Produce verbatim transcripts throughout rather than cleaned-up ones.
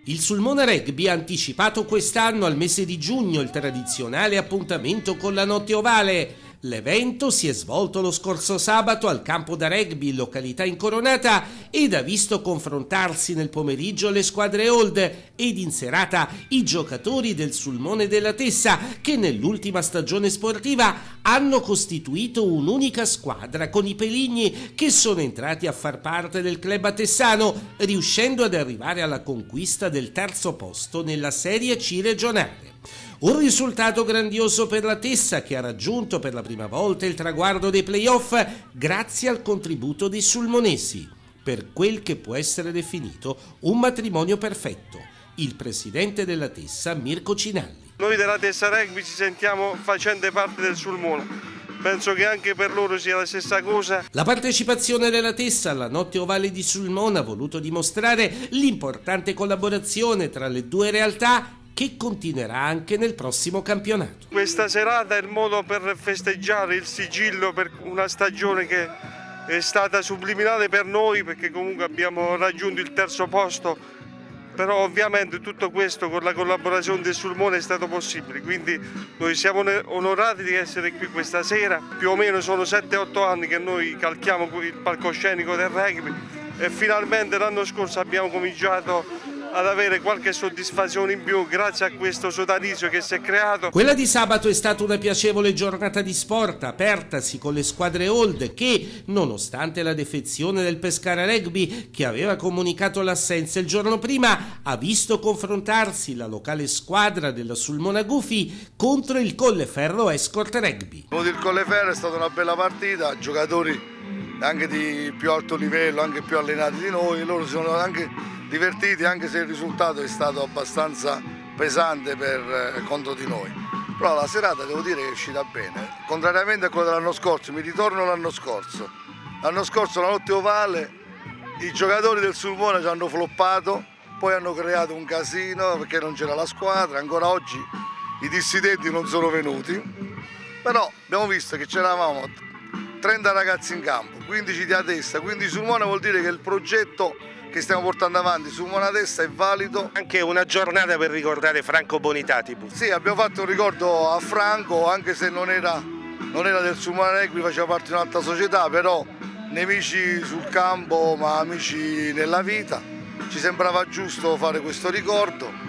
Il Sulmona Rugby ha anticipato quest'anno al mese di giugno il tradizionale appuntamento con la notte ovale. L'evento si è svolto lo scorso sabato al campo da rugby in località Incoronata ed ha visto confrontarsi nel pomeriggio le squadre old ed in serata i giocatori del Sulmone della Tessa che nell'ultima stagione sportiva hanno costituito un'unica squadra con i Peligni che sono entrati a far parte del club atessano, riuscendo ad arrivare alla conquista del terzo posto nella Serie C regionale. Un risultato grandioso per la Tessa che ha raggiunto per la prima volta il traguardo dei playoff grazie al contributo dei sulmonesi, per quel che può essere definito un matrimonio perfetto. Il presidente della Tessa, Mirko Cinalli. Noi della Tessa Rugby ci sentiamo facente parte del Sulmona. Penso che anche per loro sia la stessa cosa. La partecipazione della Tessa alla notte ovale di Sulmona ha voluto dimostrare l'importante collaborazione tra le due realtà che continuerà anche nel prossimo campionato. Questa serata è il modo per festeggiare il sigillo per una stagione che è stata subliminale per noi, perché comunque abbiamo raggiunto il terzo posto, però ovviamente tutto questo con la collaborazione del Sulmone è stato possibile, quindi noi siamo onorati di essere qui questa sera. Più o meno sono sette otto anni che noi calchiamo il palcoscenico del rugby e finalmente l'anno scorso abbiamo cominciato ad avere qualche soddisfazione in più grazie a questo sodalizio che si è creato. Quella di sabato è stata una piacevole giornata di sport, apertasi con le squadre old che, nonostante la defezione del Pescara Rugby che aveva comunicato l'assenza il giorno prima, ha visto confrontarsi la locale squadra della Sulmona Gufi contro il Colleferro Escort Rugby. Il Colleferro è stata una bella partita, giocatori anche di più alto livello, anche più allenati di noi, loro si sono anche divertiti anche se il risultato è stato abbastanza pesante per, eh, contro di noi. Però la serata devo dire che è uscita bene, contrariamente a quello dell'anno scorso. Mi ritorno l'anno scorso. L'anno scorso la notte ovale i giocatori del Sulmona ci hanno floppato, poi hanno creato un casino perché non c'era la squadra, ancora oggi i dissidenti non sono venuti, però abbiamo visto che c'eravamo trenta ragazzi in campo, quindici di Atessa, quindi Sulmona vuol dire che il progetto che stiamo portando avanti su Sulmona Tessa è valido. Anche una giornata per ricordare Franco Bonitatibus. Sì, abbiamo fatto un ricordo a Franco, anche se non era, non era del Sulmona Rugby, faceva parte di un'altra società, però nemici sul campo ma amici nella vita. Ci sembrava giusto fare questo ricordo,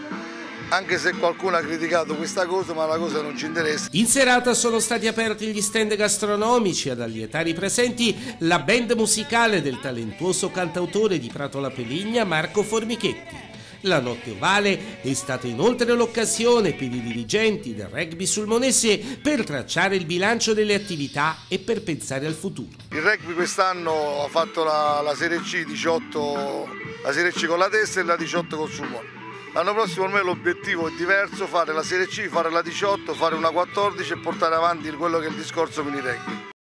anche se qualcuno ha criticato questa cosa, ma la cosa non ci interessa. In serata sono stati aperti gli stand gastronomici ad allietare i presenti la band musicale del talentuoso cantautore di Prato La Peligna Marco Formichetti. La notte ovale è stata inoltre l'occasione per i dirigenti del rugby sulmonese per tracciare il bilancio delle attività e per pensare al futuro. Il rugby quest'anno ha fatto la, la Serie C diciotto, la Serie C con la Tessa e la diciotto con Sulmona. L'anno prossimo per me l'obiettivo è diverso, fare la Serie C, fare la diciotto, fare una quattordici e portare avanti quello che è il discorso mini rugby.